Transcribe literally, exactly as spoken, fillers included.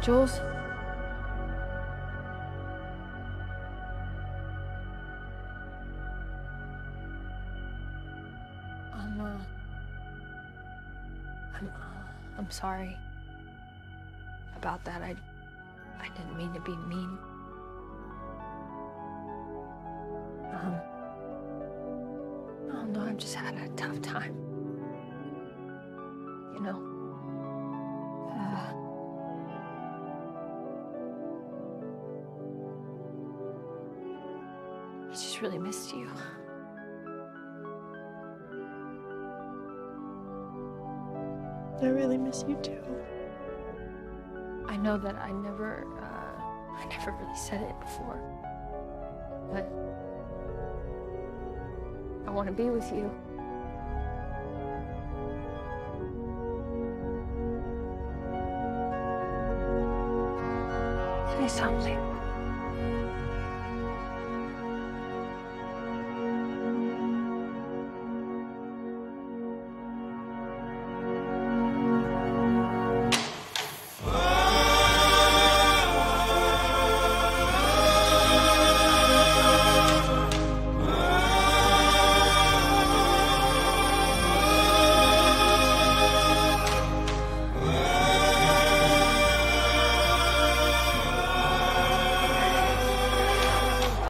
Jules? I'm, uh... I'm, uh, I'm sorry about that. I... I didn't mean to be mean. Um... Oh, no, I've just had a tough time. You know? Uh... I just really missed you. I really miss you too. I know that I never, uh, I never really said it before, but I want to be with you. Say something.